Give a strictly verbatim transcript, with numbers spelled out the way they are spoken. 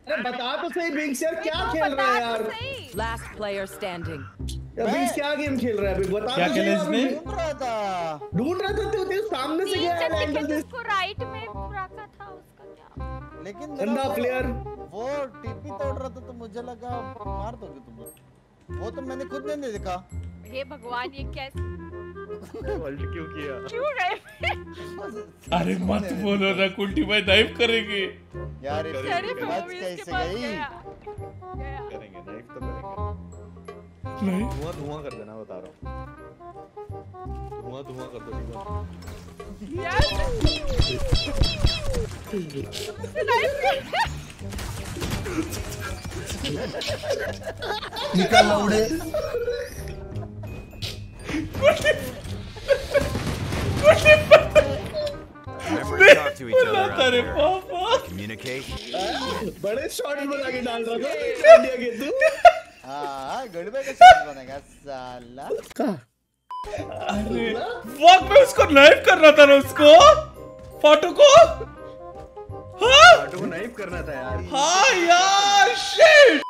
अरे बता तो सही बिंक्स यार क्या खेल रहा है यार। Last player standing. यार बिंक्स क्या गेम खेल रहा है अभी बता। क्या खेला इसने? ढूंढ रहा था ढूंढ रहा था तू सामने से गया है एंगल से उसको राइट में रखा था उसका क्या। लेकिन गंदा प्लेयर वो टीपी तोड़ रहा था तो मुझे लगा मार दोगे तुम। वो तो मैंने खुद नहीं देखा। हे भगवान ये कैसे अल्ट क्यों किया? क्यों गए? अरे मत बोलो ना कुल्टी भाई नाइफ करेंगे यार ये बात कैसे गई? करेंगे नाइफ तो करेंगे। नहीं धुआं धुआं कर देना बता रहा हूँ। धुआं धुआं कर दो यार निकल उड़े। अरे पापा बड़े शॉट बना के डाल रहा था इंडिया के तू। हाँ गड़बड़ का शॉट बनेगा साला। अरे वॉक में उसको नाइफ करना था ना उसको फोटो को। हाँ फोटो को नाइफ करना था यार। हाँ यार शिट।